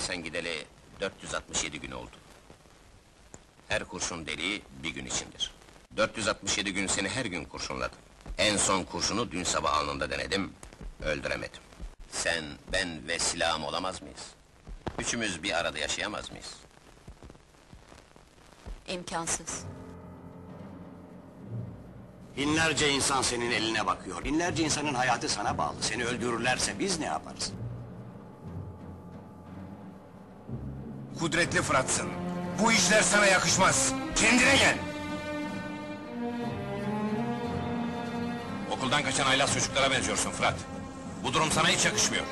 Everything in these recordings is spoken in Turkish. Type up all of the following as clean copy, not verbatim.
Sen gideli 467 gün oldu. Her kurşun deliği bir gün içindir. 467 gün seni her gün kurşunladım. En son kurşunu dün sabah alnında denedim, öldüremedim. Sen, ben ve silahım olamaz mıyız? Üçümüz bir arada yaşayamaz mıyız? İmkansız. Binlerce insan senin eline bakıyor. Binlerce insanın hayatı sana bağlı. Seni öldürürlerse biz ne yaparız? Kudretli Fırat'sın. Bu işler sana yakışmaz. Kendine gel! Okuldan kaçan haylaz çocuklara benziyorsun Fırat. Bu durum sana hiç yakışmıyor.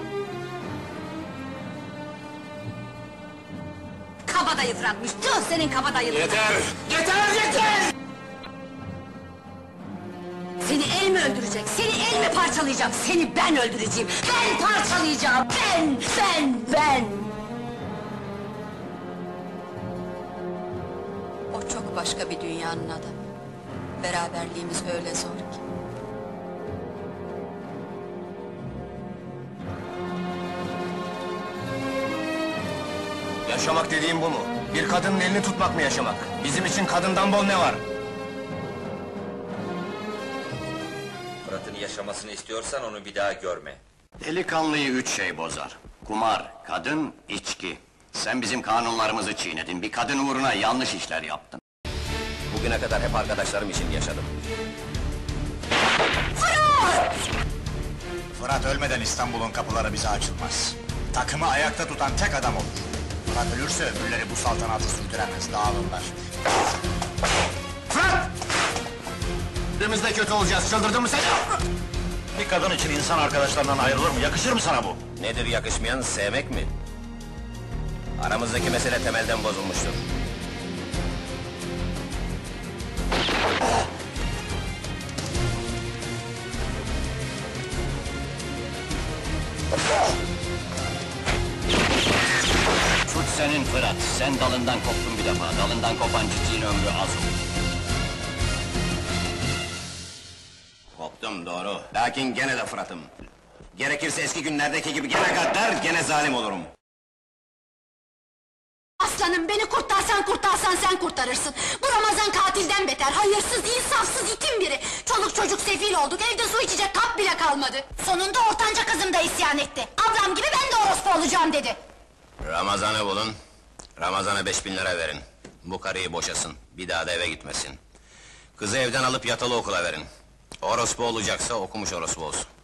Kabadayı Fırat'mış, tüh senin kabadayılığına! Yeter! Yeter, yeter! Seni el mi öldürecek, seni el mi parçalayacak? Seni ben öldüreceğim, ben parçalayacağım! Ben! O çok başka bir dünyanın adamı. Beraberliğimiz öyle zor ki. Yaşamak dediğim bu mu? Bir kadının elini tutmak mı yaşamak? Bizim için kadından bol ne var? Fırat'ın yaşamasını istiyorsan onu bir daha görme. Delikanlıyı üç şey bozar. Kumar, kadın, içki. Sen bizim kanunlarımızı çiğnedin. Bir kadın uğruna yanlış işler yaptın. Bugüne kadar hep arkadaşlarım için yaşadım. Fırat ölmeden İstanbul'un kapıları bize açılmaz. Takımı ayakta tutan tek adam olur. Fırat ölürse öbürleri bu saltanatı sürdüremez, dağılırlar. Fırat! Birimizde kötü olacağız, çıldırdın mı sen? Bir kadın için insan arkadaşlarından ayrılır mı? Yakışır mı sana bu? Nedir yakışmayan, sevmek mi? Aramızdaki mesele temelden bozulmuştur. Suç senin Fırat. Sen dalından koptun bir defa. Dalından kopan çiçeğin ömrü az olur. Koptum, doğru. Lakin gene de Fırat'ım. Gerekirse eski günlerdeki gibi gene gaddar, gene zalim olurum. Aslanım, beni kurtarsan sen kurtarırsın! Bu Ramazan katilden beter, hayırsız, insafsız, itin biri! Çoluk çocuk sefil olduk, evde su içecek kap bile kalmadı! Sonunda ortanca kızım da isyan etti! Ablam gibi ben de orospu olacağım dedi! Ramazan'ı bulun, Ramazan'a 5000 lira verin. Bu karıyı boşasın, bir daha da eve gitmesin. Kızı evden alıp yatılı okula verin. Orospu olacaksa okumuş orospu olsun.